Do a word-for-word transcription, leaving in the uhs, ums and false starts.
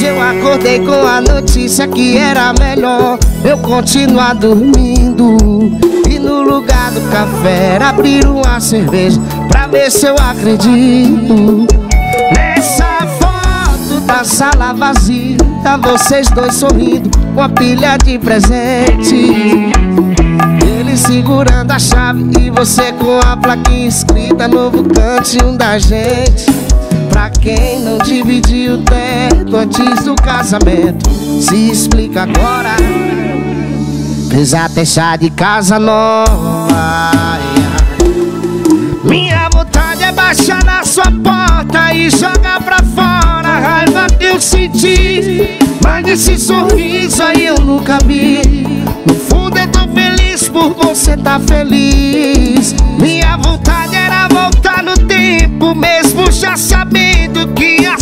eu acordei com a notícia que era melhor eu continuar dormindo. E no lugar do café era abrir uma cerveja pra ver se eu acredito. Nessa foto da sala vazia, vocês dois sorrindo com a pilha de presente. Ele segurando a chave e você com a plaquinha escrita: novo cantinho da gente. Pra quem não dividiu o teto antes do casamento, se explica agora. Fez até chá de casa nova. Minha vontade é baixar na sua porta e jogar pra fora a raiva que eu senti. Mas esse sorriso aí eu nunca vi. No fundo eu tô feliz por você tá feliz. Minha vontade